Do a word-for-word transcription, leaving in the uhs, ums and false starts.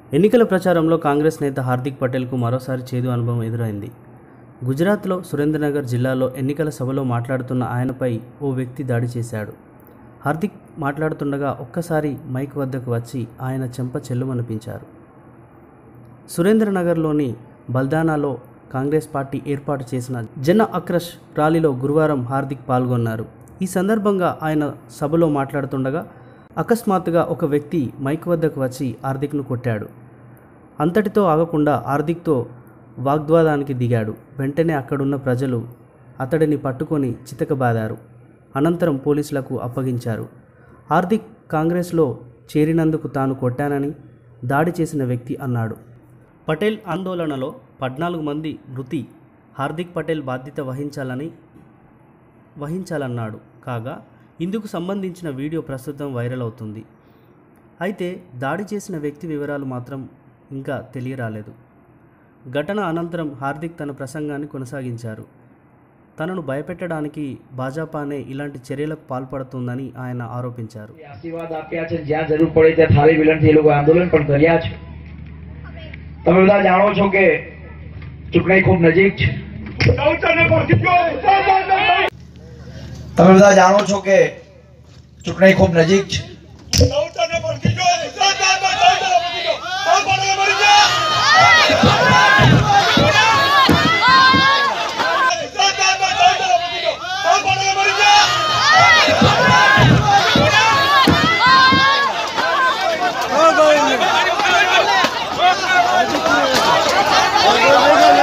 ఎన్నికల ప్రచారంలో కాంగ్రెస్ నేత హార్దిక్ పటేల్కు మరోసారి చేదు అనుభవం ఎదురైంది. గుజరాత్లో సురేంద్రనగర్ జిల్లాలో ఎన్నికల సభలో మాట్లాడుతున్న ఆయనపై ఓ వ్యక్తి దాడి చేశాడు. హార్దిక్ మాట్లాడుతుండగా ఒక్కసారి మైక్ వద్దకు వచ్చి ఆయన చెంప చెల్లుమనిపించారు. సురేంద్రనగర్లోని బల్దానాలో కాంగ్రెస్ పార్టీ ఏర్పాటు చేసిన జన ఆక్రోశ్ ర్యాలీలో గురువారం హార్దిక్ పాల్గొన్నారు. ఈ సందర్భంగా ఆయన సభలో మాట్లాడుతుండగా అకస్మాత్తుగా ఒక వ్యక్తి మైక్ వద్దకు వచ్చి హార్దిక్ను కొట్టాడు. అంతటితో ఆగకుండా హార్దిక్తో వాగ్వాదానికి దిగాడు. వెంటనే అక్కడున్న ప్రజలు అతడిని పట్టుకొని చితకబాదారు. అనంతరం పోలీసులకు అప్పగించారు. హార్దిక్ కాంగ్రెస్లో చేరినందుకు తాను కొట్టానని దాడి చేసిన వ్యక్తి అన్నాడు. పటేల్ ఆందోళనలో పద్నాలుగు మంది మృతి హార్దిక్ పటేల్ బాధ్యత వహించాలని వహించాలన్నాడు. కాగా ఇందుకు సంబంధించిన వీడియో ప్రస్తుతం వైరల్ అవుతుంది. అయితే దాడి చేసిన వ్యక్తి వివరాలు మాత్రం ఇంకా తెలియరాలేదు. ఘటన అనంతరం హార్దిక్ తన ప్రసంగాన్ని కొనసాగించారు. తనను భయపెట్టడానికి భాజపానే ఇలాంటి చర్యలకు పాల్పడుతుందని ఆయన ఆరోపించారు. તમે બધા જાણો છો કે ચૂંટણી ખૂબ નજીક છે. તમે બધા જાણો છો કે ચૂંટણી ખૂબ નજીક છે. Oh,